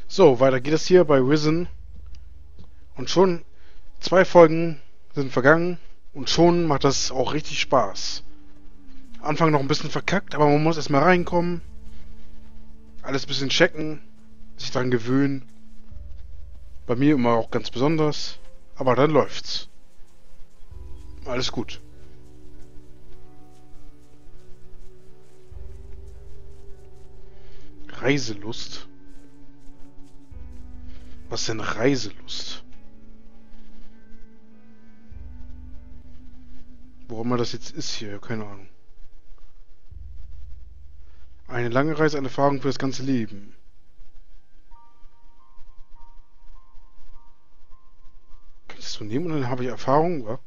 So, weiter geht es hier bei Risen. Und schon 2 Folgen sind vergangen und schon macht das auch richtig Spaß. Anfang noch ein bisschen verkackt, aber man muss erstmal reinkommen, alles ein bisschen checken, sich dran gewöhnen. Bei mir immer auch ganz besonders, aber dann läuft's. Alles gut. Reiselust? Was ist denn Reiselust? Wo immer das jetzt ist hier, keine Ahnung. Eine lange Reise, eine Erfahrung für das ganze Leben. Kann ich das so nehmen und dann habe ich Erfahrung, wa?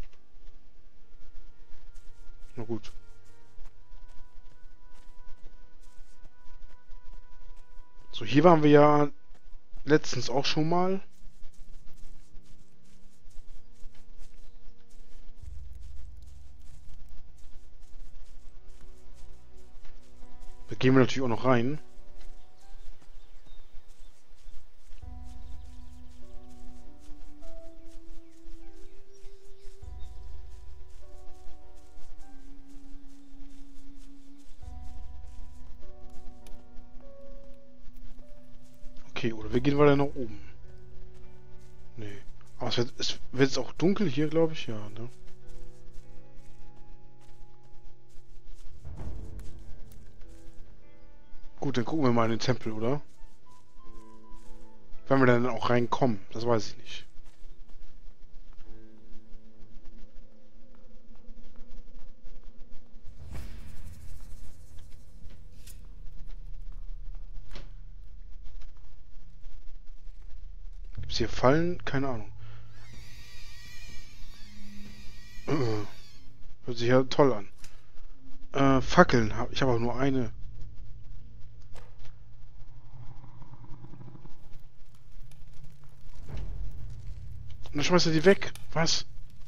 Na gut. So, hier waren wir ja letztens auch schon mal. Da gehen wir natürlich auch noch rein. Okay, oder wir gehen weiter nach oben. Nee. Aber es wird jetzt auch dunkel hier, glaube ich. Ja, ne? Gut, dann gucken wir mal in den Tempel, oder? Wenn wir dann auch reinkommen, das weiß ich nicht. Gibt's hier Fallen? Keine Ahnung. Hört sich ja toll an. Fackeln. Ich habe auch nur eine. Und dann schmeißt er die weg. Was?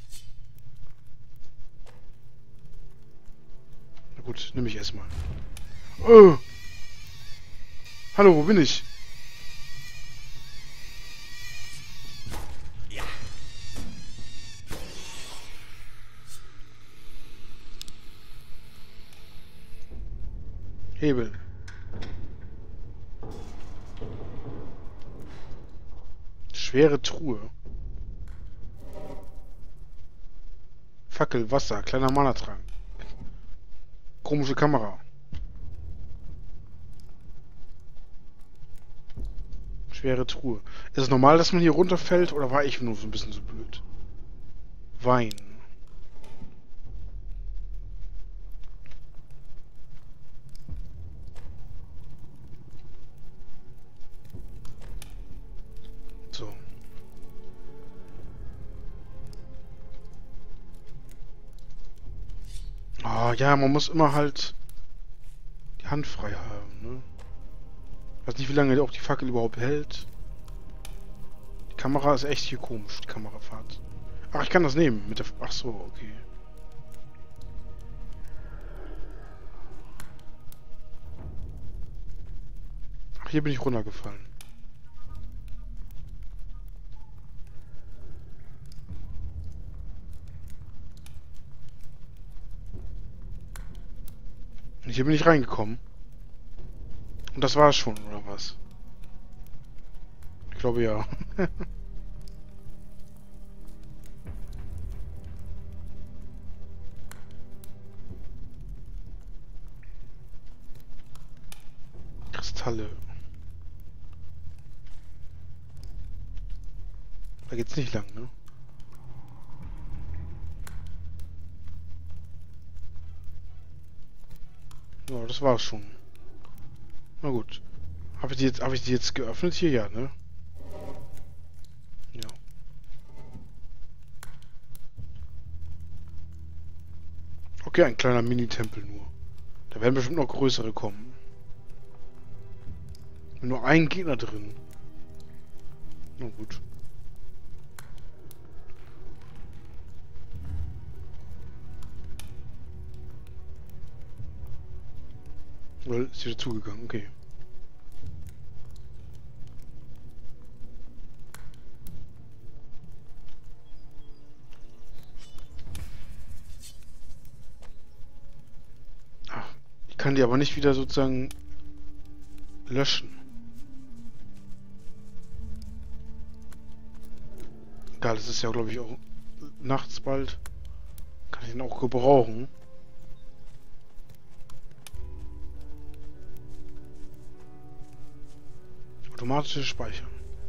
Na gut, nehme ich erstmal. Oh! Hallo, wo bin ich? Hebel. Schwere Truhe. Fackel, Wasser, kleiner Manatrank. Komische Kamera. Schwere Truhe. Ist es normal, dass man hier runterfällt oder war ich nur so ein bisschen so blöd? Wein. So. Ah, ja, man muss immer halt die Hand frei haben, ne? Weiß nicht, wie lange auch die Fackel überhaupt hält. Die Kamera ist echt hier komisch, die Kamerafahrt. Ach, ich kann das nehmen mit der... Ach so, okay. Ach, hier bin ich runtergefallen. Und hier bin ich reingekommen. Und das war's schon, oder was? Ich glaube ja. Kristalle. Da geht's nicht lang, ne? Ja, das war's schon. Na gut. Habe ich die jetzt geöffnet hier? Ja, ne? Ja. Okay, ein kleiner Mini-Tempel nur. Da werden bestimmt noch größere kommen. Nur ein Gegner drin. Na gut. Weil ist wieder zugegangen, okay. kann die aber nicht wieder sozusagen löschen. Egal, es ist ja, glaube ich, auch nachts bald. Kann ich ihn auch gebrauchen. Automatisches Speichern.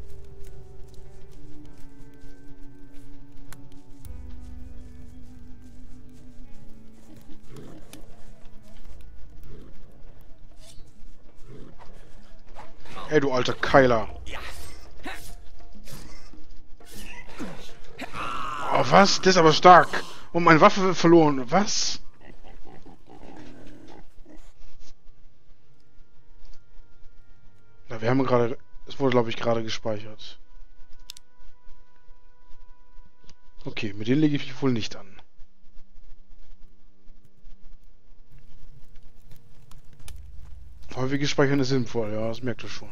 Ey, du alter Keiler. Oh, was? Der ist aber stark. Und meine Waffe wird verloren. Was? Na, wir haben gerade... Es wurde, glaube ich, gerade gespeichert. Okay, mit denen lege ich mich wohl nicht an. Häufiges Speichern ist sinnvoll, ja, das merkt ihr schon.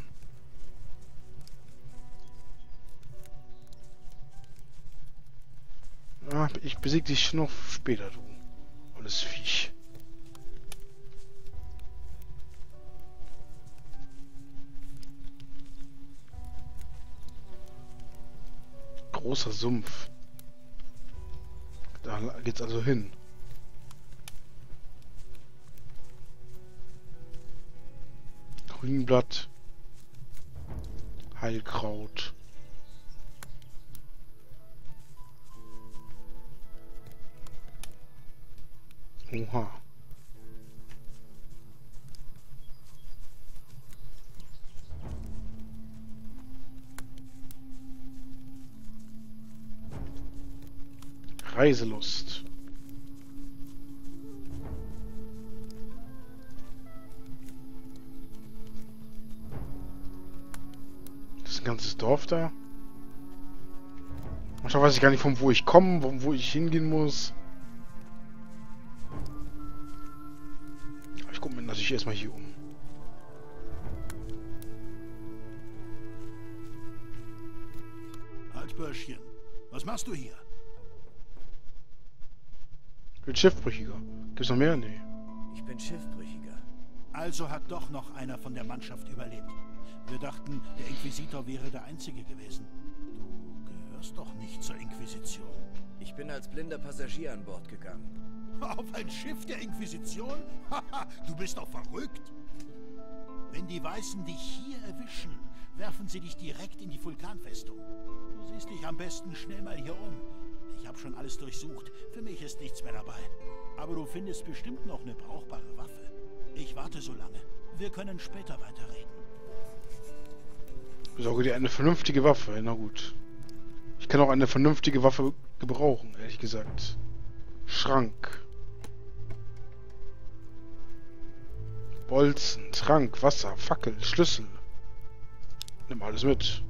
Ah, ich besiege dich noch später, du. Alles Viech. Großer Sumpf. Da geht's also hin. Grünblatt. Heilkraut. Oha. Reiselust. Das ist ein ganzes Dorf da. Manchmal weiß ich gar nicht, von wo ich komme, wo ich hingehen muss. Aber ich gucke mir natürlich erstmal hier um. Halt, Börschchen. Was machst du hier? Ich bin Schiffbrüchiger. Gibt's noch mehr? Nee. Ich bin Schiffbrüchiger. Also hat doch noch einer von der Mannschaft überlebt. Wir dachten, der Inquisitor wäre der Einzige gewesen. Du gehörst doch nicht zur Inquisition. Ich bin als blinder Passagier an Bord gegangen. Auf ein Schiff der Inquisition? Haha, du bist doch verrückt. Wenn die Weißen dich hier erwischen, werfen sie dich direkt in die Vulkanfestung. Du siehst dich am besten schnell mal hier um. Ich habe schon alles durchsucht. Für mich ist nichts mehr dabei. Aber du findest bestimmt noch eine brauchbare Waffe. Ich warte so lange. Wir können später weiterreden. Besorge dir eine vernünftige Waffe. Na gut. Ich kann auch eine vernünftige Waffe gebrauchen, ehrlich gesagt. Schrank. Bolzen, Trank, Wasser, Fackel, Schlüssel. Nimm alles mit.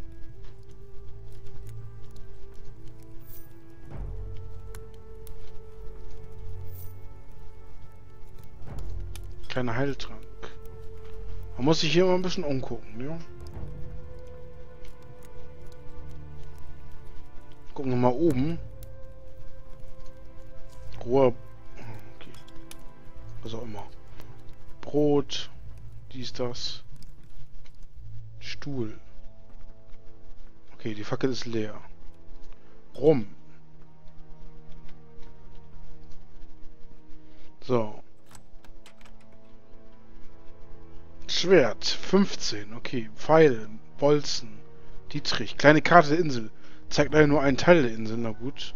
Kleiner Heiltrank. Man muss sich hier immer ein bisschen umgucken, ja? Gucken wir mal oben. Rohr. Okay. Was auch immer. Brot. Dies, das. Stuhl. Okay, die Fackel ist leer. Rum. So. Schwert. 15. Okay. Pfeil. Bolzen. Dietrich. Kleine Karte der Insel. Zeigt leider nur einen Teil der Insel. Na gut.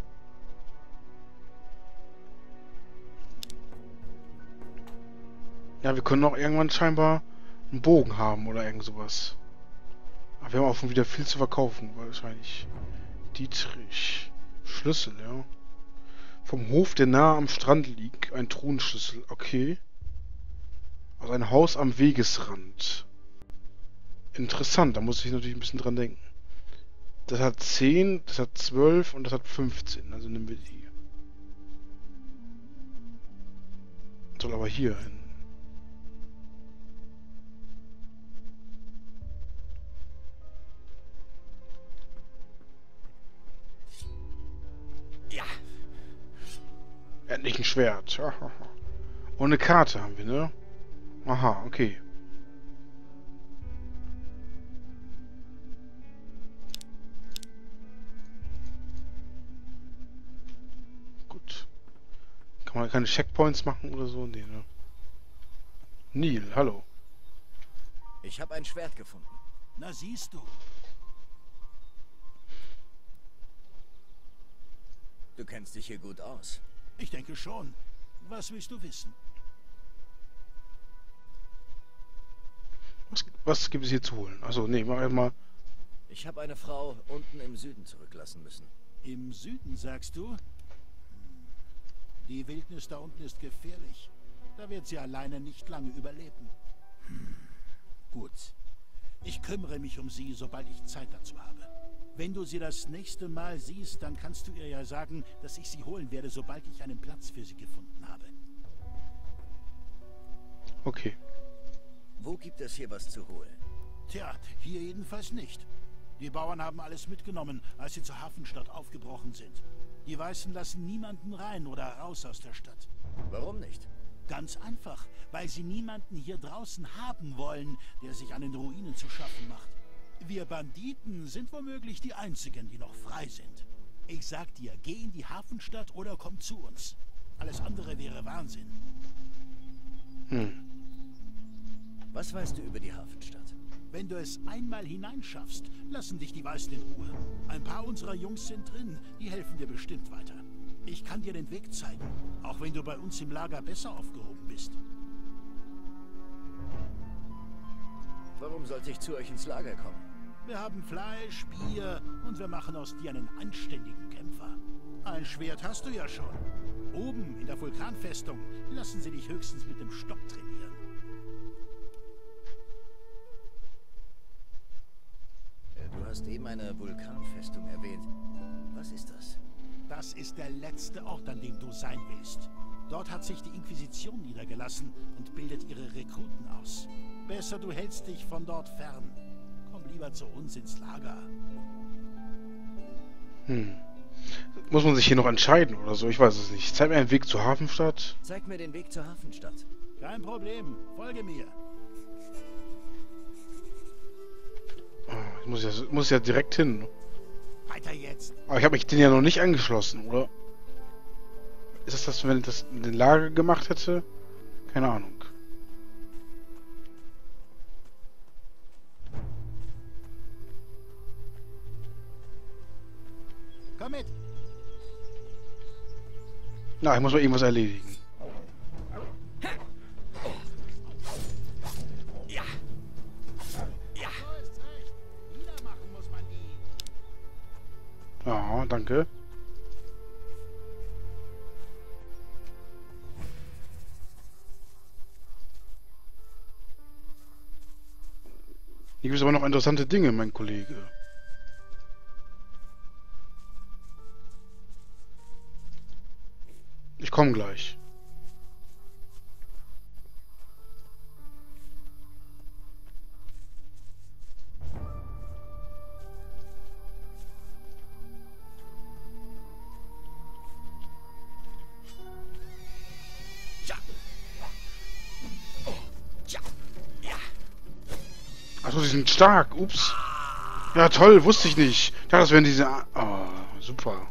Ja, wir können auch irgendwann scheinbar einen Bogen haben oder irgend sowas. Aber wir haben auch schon wieder viel zu verkaufen, wahrscheinlich. Dietrich. Schlüssel, ja. Vom Hof, der nahe am Strand liegt. Ein Truhenschlüssel. Okay. Aus einem Haus am Wegesrand. Interessant, da muss ich natürlich ein bisschen dran denken. Das hat 10, das hat 12 und das hat 15. Also nehmen wir die. Soll aber hier hin. Ja. Endlich ein Schwert. Und eine Karte haben wir, ne? Aha, okay. Gut. Kann man keine Checkpoints machen oder so? Nee, ne? Neil, hallo. Ich habe ein Schwert gefunden. Na siehst du. Du kennst dich hier gut aus. Ich denke schon. Was willst du wissen? Was gibt es hier zu holen? Achso, nee, mach erstmal. Ich habe eine Frau unten im Süden zurücklassen müssen. Im Süden, sagst du? Die Wildnis da unten ist gefährlich. Da wird sie alleine nicht lange überleben. Gut. Ich kümmere mich um sie, sobald ich Zeit dazu habe. Wenn du sie das nächste Mal siehst, dann kannst du ihr ja sagen, dass ich sie holen werde, sobald ich einen Platz für sie gefunden habe. Okay. Wo gibt es hier was zu holen? Tja, hier jedenfalls nicht. Die Bauern haben alles mitgenommen, als sie zur Hafenstadt aufgebrochen sind. Die Weißen lassen niemanden rein oder raus aus der Stadt. Warum nicht? Ganz einfach, weil sie niemanden hier draußen haben wollen, der sich an den Ruinen zu schaffen macht. Wir Banditen sind womöglich die Einzigen, die noch frei sind. Ich sag dir, geh in die Hafenstadt oder komm zu uns. Alles andere wäre Wahnsinn. Was weißt du über die Hafenstadt? Wenn du es einmal hineinschaffst, lassen dich die Weißen in Ruhe. Ein paar unserer Jungs sind drin, die helfen dir bestimmt weiter. Ich kann dir den Weg zeigen, auch wenn du bei uns im Lager besser aufgehoben bist. Warum sollte ich zu euch ins Lager kommen? Wir haben Fleisch, Bier und wir machen aus dir einen anständigen Kämpfer. Ein Schwert hast du ja schon. Oben in der Vulkanfestung lassen sie dich höchstens mit dem Stock trainieren. Du hast eben eine Vulkanfestung erwähnt. Was ist das? Das ist der letzte Ort, an dem du sein willst. Dort hat sich die Inquisition niedergelassen und bildet ihre Rekruten aus. Besser, du hältst dich von dort fern. Komm lieber zu uns ins Lager. Muss man sich hier noch entscheiden oder so? Ich weiß es nicht. Zeig mir einen Weg zur Hafenstadt. Zeig mir den Weg zur Hafenstadt. Kein Problem, folge mir. Ich muss ja direkt hin. Weiter jetzt. Aber ich habe mich den ja noch nicht angeschlossen, oder? Ist das, wenn ich das in den Lager gemacht hätte? Keine Ahnung. Komm mit. Na, ich muss mal irgendwas erledigen. Ja. Ja. So ist recht. Niedermachen muss man die. Ja, danke. Hier gibt es aber noch interessante Dinge, mein Kollege. Ich komme gleich. Achso, die sind stark. Ups. Ja, toll. Wusste ich nicht. Ich dachte, das wären diese... Oh, super.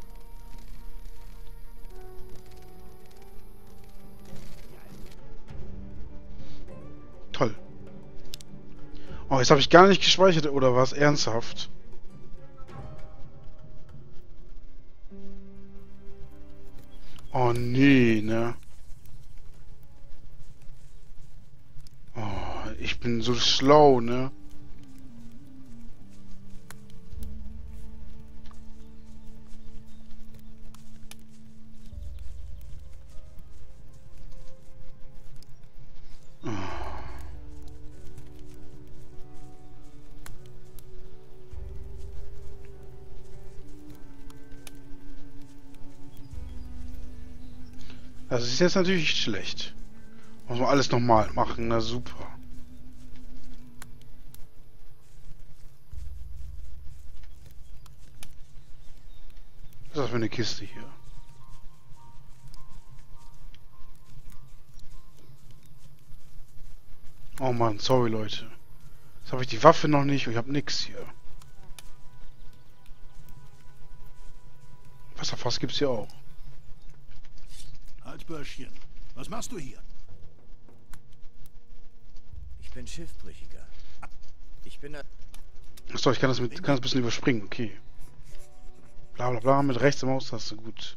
Toll. Oh, jetzt habe ich gar nicht gespeichert, oder was? Ernsthaft? Oh, nee, ne? Oh, ich bin so schlau, ne? Das ist jetzt natürlich schlecht. Muss man alles nochmal machen, na super. Was ist das für eine Kiste hier? Oh Mann, sorry Leute. Jetzt habe ich die Waffe noch nicht und ich habe nix hier. Wasserfass gibt's hier auch. Halt, Börschchen. Was machst du hier? Ich bin Schiffbrüchiger. Ich bin... Achso, ich kann das ein bisschen überspringen, okay. Bla bla bla, mit rechts Maustaste, gut.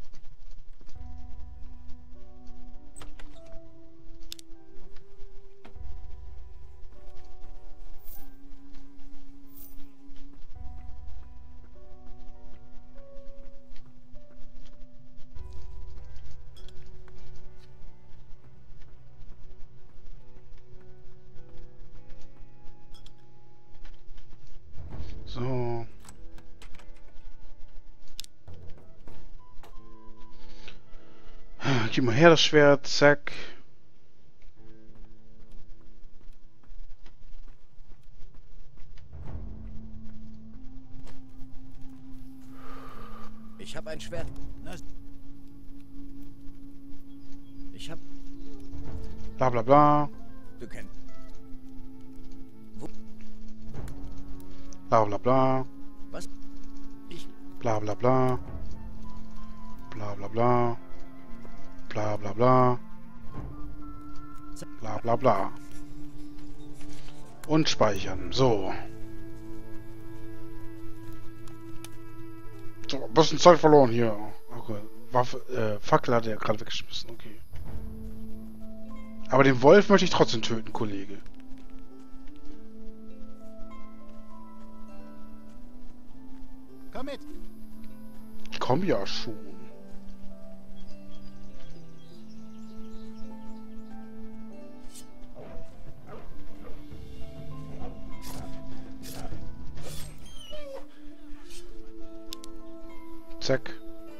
So. Gib mal her das Schwert, zack. Ich habe ein Schwert. Ich habe... Bla bla bla. Du kennst... Bla bla bla. Was? Ich... Bla bla bla. Bla bla bla. Bla bla bla. Bla bla bla. Und speichern. So. So, ein bisschen Zeit verloren hier. Okay. Waffe, Fackel hat er gerade weggeschmissen, okay. Aber den Wolf möchte ich trotzdem töten, Kollege. Komm mit. Ich komm ja schon. Zack.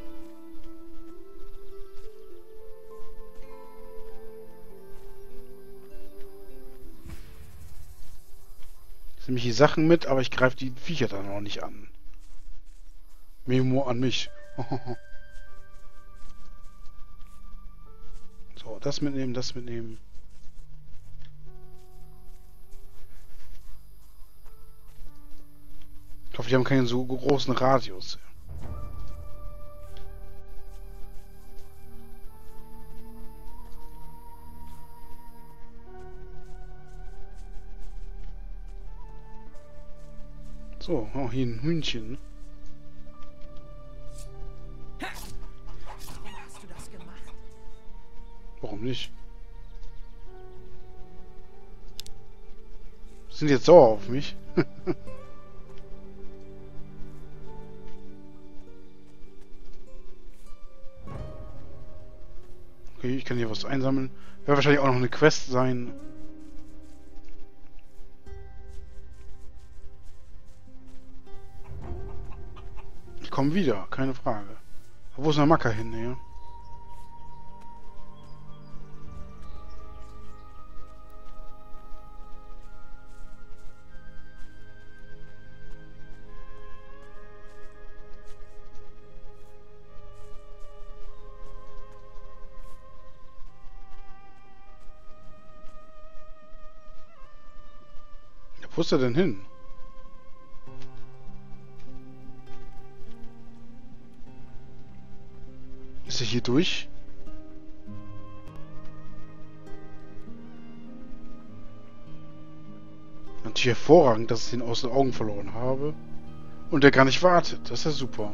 Ich nehme die Sachen mit, aber ich greife die Viecher dann auch nicht an. Memo an mich. So, das mitnehmen, das mitnehmen. Ich hoffe, die haben keinen so großen Radius. So, oh, hier ein Hühnchen. Warum hast du das gemacht? Warum nicht? Sind die jetzt sauer auf mich? Okay, ich kann hier was einsammeln. Wird wahrscheinlich auch noch eine Quest sein. Ich komme wieder, keine Frage. Wo ist der Macker hin, ja? Wo ist er denn hin? Ist er hier durch? Natürlich hervorragend, dass ich ihn aus den Augen verloren habe. Und er gar nicht wartet. Das ist ja super.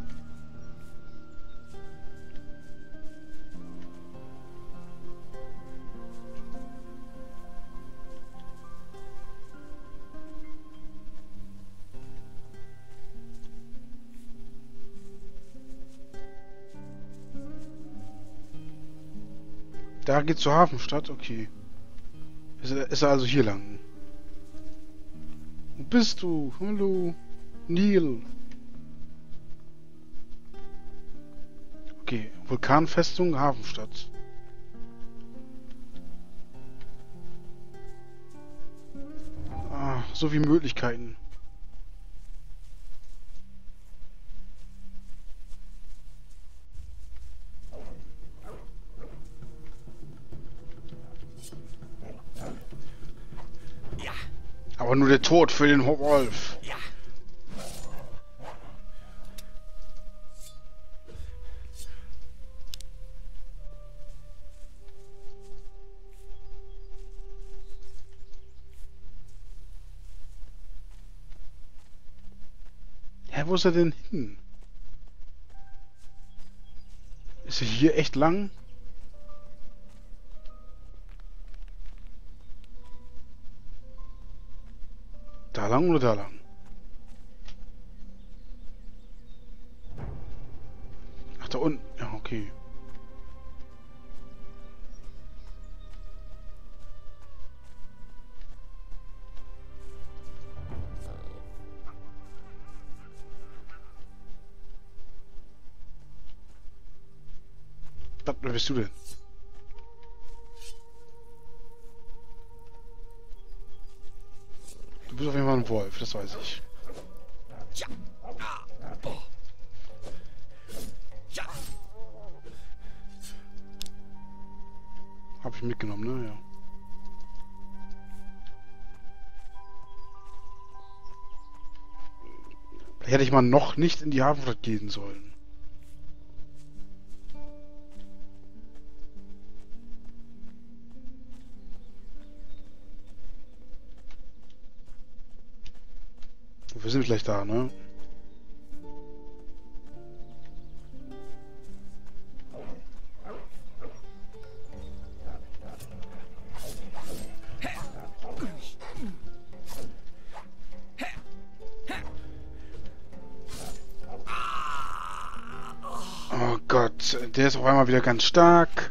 Da geht's zur Hafenstadt? Okay. Ist er also hier lang? Wo bist du? Hallo? Neil. Okay. Vulkanfestung, Hafenstadt. Ah, so viele Möglichkeiten. Aber nur der Tod für den Wolf. Ja. Hä, wo ist er denn hin? Ist er hier echt lang? Da lang oder da lang? Ach, da unten. Ja, okay. Was, wer bist du denn? Du bist auf jeden Fall ein Wolf, das weiß ich. Ja. Oh. Ja. Hab ich mitgenommen, ne? Ja. Vielleicht hätte ich mal noch nicht in die Hafenstadt gehen sollen. Wir sind gleich da, ne? Oh Gott, der ist auf einmal wieder ganz stark.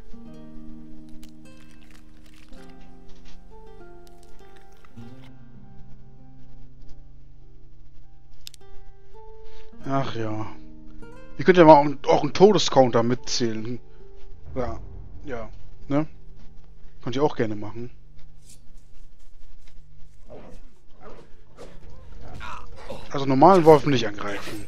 Ach ja. Ihr könnt ja mal auch einen Todescounter mitzählen. Ja, ja, ne? Könnt ihr auch gerne machen. Also normalen Wolf nicht angreifen.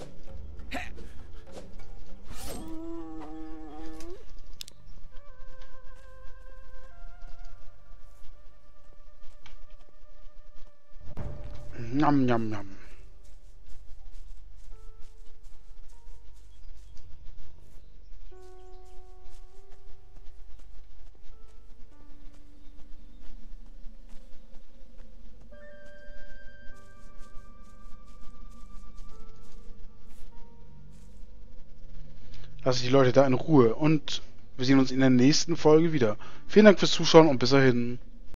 Njam, njam, njam. Lasse ich die Leute da in Ruhe und wir sehen uns in der nächsten Folge wieder. Vielen Dank fürs Zuschauen und bis dahin.